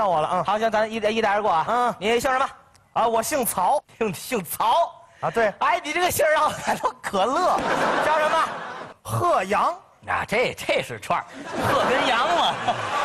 到我了， 好，行，咱一带而过啊。你姓什么？ 啊，我姓曹， 姓曹啊，对， 哎，你这个姓让我感到可乐，叫什么？ 贺阳。 啊，这是串儿，鹤跟羊嘛。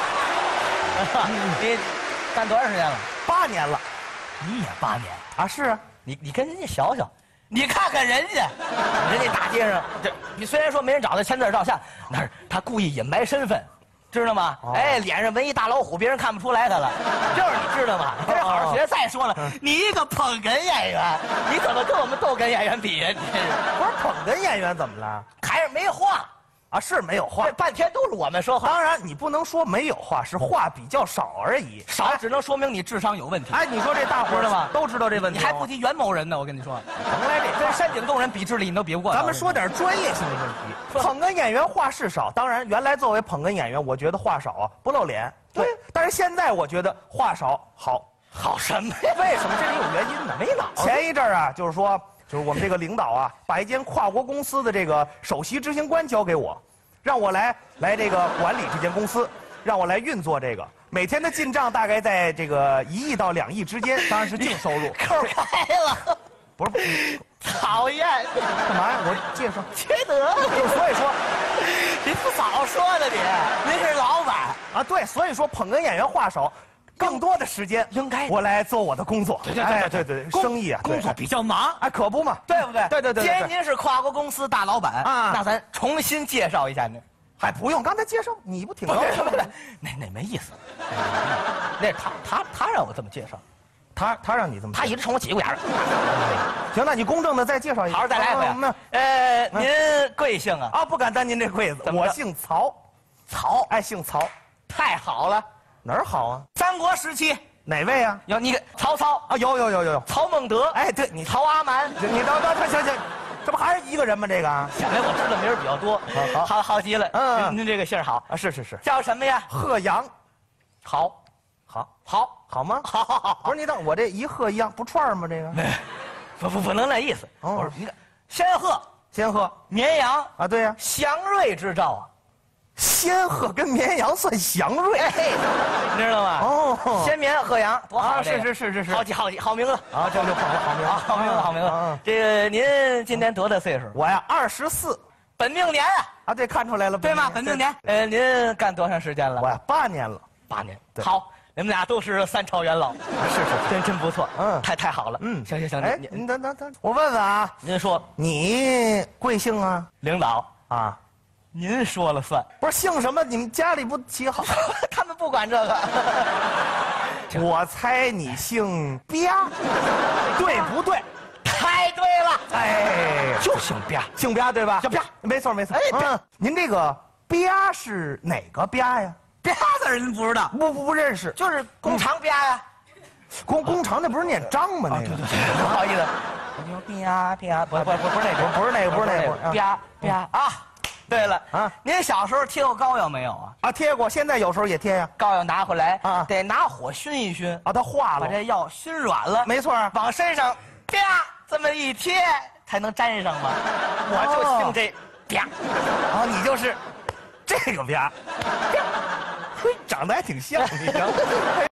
你干多长时间了 ？8年了。 你也8年啊？是啊， 你跟人家小，你看看人家大街上，你虽然说没人找他签字照相，那是他故意隐瞒身份，知道吗？哎，脸上纹一大老虎，别人看不出来他了，就是你知道吗？你跟人好好学。再说了，你一个捧哏演员，你怎么跟我们逗哏演员比呀？你这是不是捧哏演员怎么了？ 还是没话啊？是没有话， 这半天都是我们说话。 当然，你不能说没有话，是话比较少而已。 少只能说明你智商有问题。 哎，你说这大伙儿知道吗？ 都知道这问题， 你还不提袁某人呢？我跟你说， 甭来这跟山顶洞人比智力你都比不过。 咱们说点专业性的问题。捧哏演员话是少，当然原来作为捧哏演员，我觉得话少啊，不露脸。对，但是现在我觉得话少好什么呀？为什么？这里有原因呢。没脑。前一阵儿啊，就是我们这个领导啊，把一间跨国公司的这个首席执行官交给我，让我来这个管理这间公司，让我来运作这个。每天的进账大概在这个1亿到2亿之间，当然是净收入。 扣开了， 不是， 讨厌！ 干嘛呀？我介绍缺德。 所以说， 你不早说呢你？您是老板啊，对，所以说捧哏演员话少，更多的时间应该我来做我的工作。对，生意啊， 工作比较忙， 哎，可不嘛， 对不对？ 对。 既然您是跨国公司大老板啊，那咱重新介绍一下您。 还不用，刚才介绍你不挺高兴的？那没意思。那是他让我这么介绍， 他让你这么， 他一直冲我挤过眼儿。 行，那你公正的再介绍一下， 好好再来一回。您贵姓啊？ 啊，不敢担您这贵子，我姓曹。 曹， 哎，姓曹， 太好了。 哪儿好啊？ 三国时期哪位啊？ 有你曹操啊，有。 曹孟德， 哎，对你曹阿瞒， 你等，行，这不还是一个人吗？这个啊， 显然我知道名儿比较多，好极了。您这个姓好啊，是， 叫什么呀？ 贺阳。好吗？ 好。 不是你等我这一贺一样不串吗？这个不能那意思。我说你看，仙鹤，绵羊啊，对呀， 祥瑞之兆啊。 仙鹤跟绵羊算祥瑞， 你知道吗？ 哦， 先绵鹤阳多好！ 是， 好名字啊，这就好名字。 这个您今年多大岁数？ 我呀24， 本命年啊，对，看出来了， 对吗？本命年。您干多长时间了？ 我呀8年了 ，8年。好，你们俩都是3朝元老， 是， 真不错。太好了。行。 哎，您等，我问问啊， 您说你贵姓啊？ 领导啊。 您说了算， 不是姓什么？你们家里不起好？ 他们不管这个。 我猜你姓吧，对不对？ 太对了， 哎， 就姓吧， 姓吧对吧？ 姓吧， 没错。 哎， 您这个吧是哪个吧呀？ 吧字您不知道？ 不认识， 就是工长吧呀。 工长那不是念张吗？那个， 不好意思，吧，不是那个啊。对了啊，您小时候贴过膏药没有啊？ 啊，贴过，现在有时候也贴呀。 膏药拿回来啊， 得拿火熏一熏啊，它化了， 把这药熏软了。 没错， 往身上啪这么一贴，才能粘上嘛。我就姓这啪， 啊，你就是这个吧，嘿，长得还挺像你。